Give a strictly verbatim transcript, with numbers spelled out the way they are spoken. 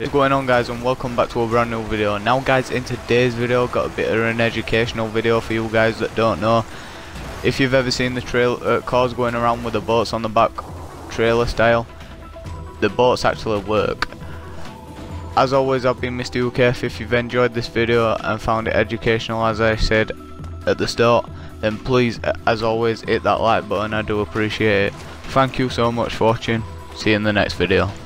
What's going on, guys, and welcome back to a brand new video. Now guys, in today's video got a bit of an educational video for you guys that don't know. If you've ever seen the trail uh, cars going around with the boats on the back, trailer style, the boats actually work. As always, I've been Mister U K F. If you've enjoyed this video and found it educational, as I said at the start, then please, as always, hit that like button. I do appreciate it. Thank you so much for watching. See you in the next video.